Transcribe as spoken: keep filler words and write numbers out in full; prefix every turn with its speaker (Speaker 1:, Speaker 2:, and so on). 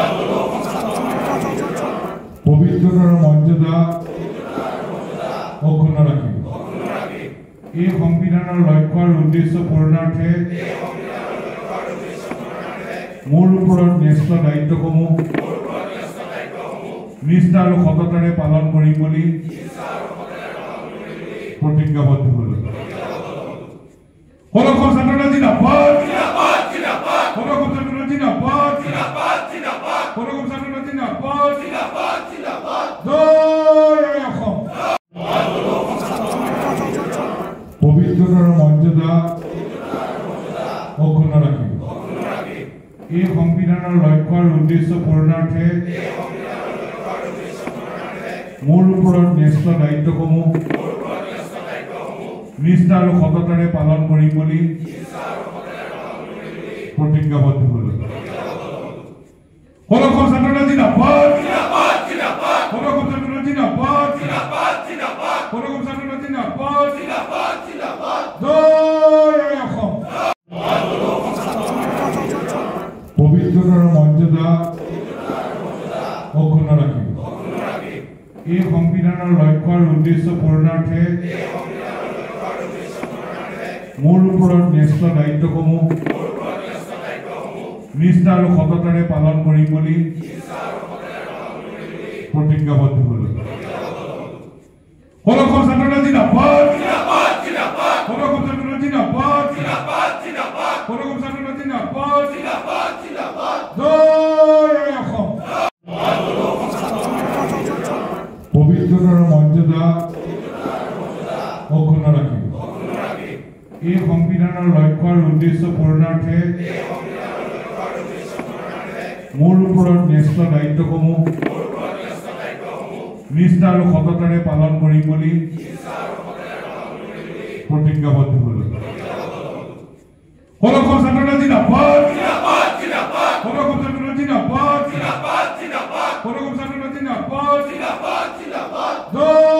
Speaker 1: পবিত্ৰতাৰ মৰ্যাদা অক্ষুণ্ণ ৰাখিব। এই সংবিধানৰ লক্ষ্য আৰু উদ্দেশ্য পূৰণাৰ্থে মোৰ ওপৰত ন্যস্ত দায়িত্বসমূহ নিষ্ঠা আৰু সততাৰে পালন কৰিম বুলি প্ৰতিজ্ঞাবদ্ধ হলো। অসম ছাত্ৰ জিন্দাবাদ, অসম ছাত্ৰ জিন্দাবাদ, অসম ছাত্ৰ জিন্দাবাদ, জয় অসম। পবিত্ৰতাৰ মৰ্যাদা অক্ষুণ্ণ ৰাখিব। এই সংবিধানৰ লক্ষ্য আৰু উদ্দেশ্য পূৰণাৰ্থে মোৰ ওপৰত ন্যস্ত দায়িত্বসমূহ নিষ্ঠা আৰু সততাৰে পালন কৰিম বুলি প্ৰতিজ্ঞাবদ্ধ হলো। অসম ছাত্ৰ জিন্দাবাদ, অসম ছাত্ৰ জিন্দাবাদ, অসম ছাত্ৰ জিন্দাবাদ, জয় অসম। পবিত্ৰতাৰ মৰ্যাদা অক্ষুণ্ণ ৰাখিব। এই সংবিধানৰ লক্ষ্য আৰু উদ্দেশ্য পূৰণাৰ্থে মোৰ ওপৰত ন্যস্ত দায়িত্বসমূহ নিষ্ঠা আৰু সততাৰে পালন কৰিম বুলি প্ৰতিজ্ঞাবদ্ধ হলো। অসম ছাত্ৰ জিন্দাবাদ, অসম ছাত্ৰ জিন্দাবাদ, অসম ছাত্ৰ জিন্দাবাদ, জয় অসম। পবিত্ৰতাৰ মৰ্যাদা অক্ষুণ্ণ ৰাখিব। এই সংবিধানৰ লক্ষ্য আৰু উদ্দেশ্য পূৰণাৰ্থে মোৰ ওপৰত ন্যস্ত দায়িত্বসমূহ নিষ্ঠা আৰু সততাৰে পালন কৰিম বুলি প্ৰতিজ্ঞাবদ্ধ হলো। অসম ছাত্ৰ জিন্দাবাদ, অসম ছাত্ৰ জিন্দাবাদ, অসম ছাত্ৰ জিন্দাবাদ, জয়